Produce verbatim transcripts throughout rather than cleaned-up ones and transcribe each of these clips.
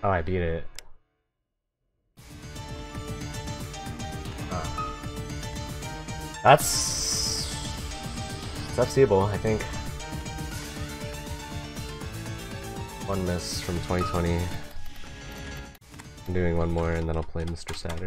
Oh, I beat it. Oh. That's... It's F-Seeable, I think. One miss from twenty twenty. I'm doing one more and then I'll play Mister Saturn.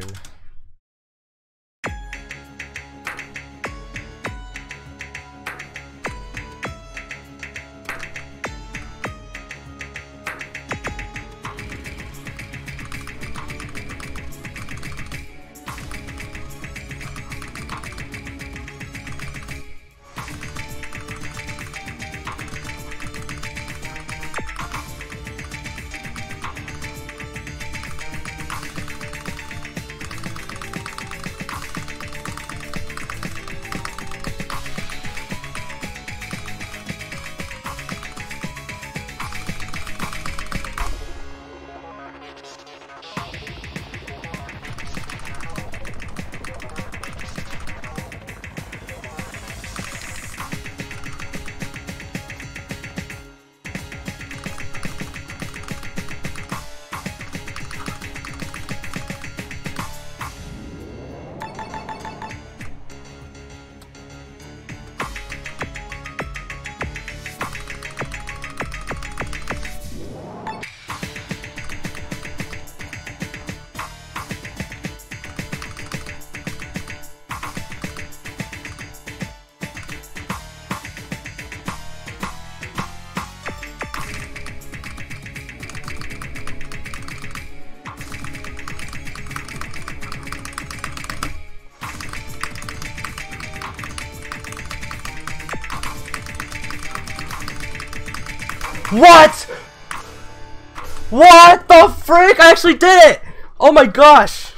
What? What the frick? I actually did it! Oh my gosh!